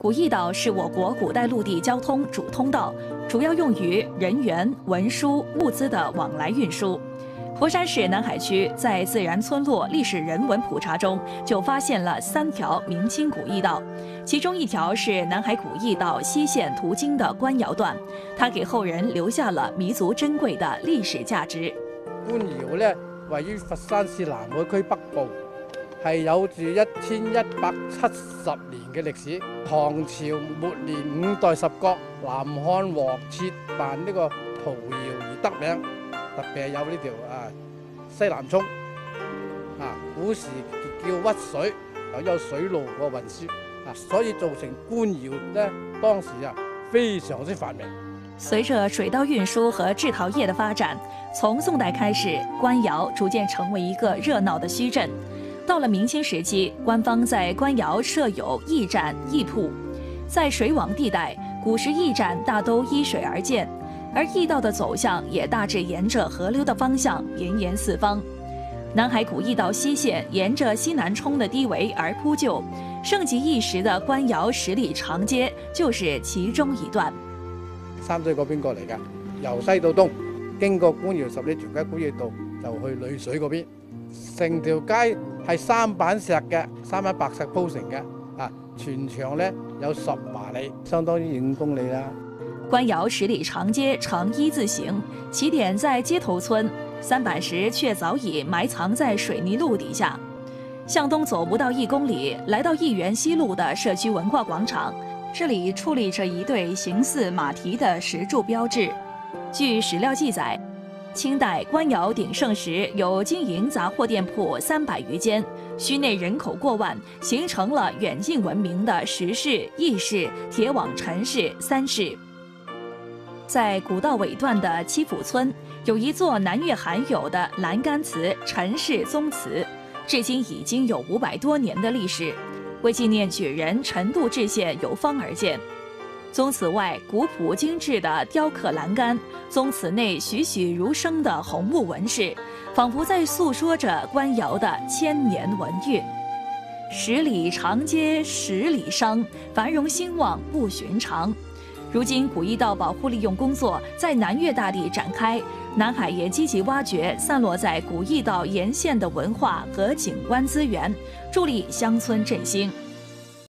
古驿道是我国古代陆地交通主通道，主要用于人员、文书、物资的往来运输。佛山市南海区在自然村落历史人文普查中就发现了3条明清古驿道，其中1条是南海古驿道西线途经的官窑段，它给后人留下了弥足珍貴的歷史價值。 官窑呢，位於佛山市南海區北部，係有住1170年嘅歷史。唐朝末年5代十國南漢王設辦呢個陶窯而得名，特別係有呢條西南涌古時叫屈水，有水路個運輸所以造成官窑呢當時非常之繁榮。 隨着水稻運輸和製陶業的發展，從宋代開始，官窑逐漸成為一個熱鬧的墟鎮。到了明清時期，官方在官窑設有驿站、驿鋪。在水網地帶，古時驿站大都依水而建，而驿道的走向也大致沿着河流的方向延延四方。南海古驿道西線沿着西南冲的堤圍而鋪就，盛極一時的官窑10里長街就是其中一段。 三水嗰邊過嚟㗎，由西到東，經過官窑10里長街古驿道就去濾水嗰邊。成條街係3板石嘅，3板白石鋪成嘅，全長呢有10華里，相當於5公里啦。 官窑10里長街呈一字形，起點在街頭村，3板石卻早已埋藏在水泥路底下。向東走不到1公里，來到義園西路的社區文化廣場，這裡矗立着一對形似馬蹄的石柱標誌。據史料記載，清代官窑鼎盛時有經營雜貨店鋪300餘間，區內人口過萬，形成了遠近聞名的石市、驿市、鐵網陳市3市。在古道尾段的七府村，有一座南越罕有的欄杆祠陳氏宗祠，至今已經有500多年的歷史，為紀念舉人陳度致謝有方而建。宗祠外古樸精緻的雕刻欄杆，宗祠內栩栩如生的紅木紋飾，仿佛在訴說着官窑的千年文韻。10里長街10里商，繁榮興旺不尋常。如今古驿道保護利用工作在南越大地展開，南海也積極挖掘散落在古驿道沿線的文化和景觀資源，助力鄉村振興。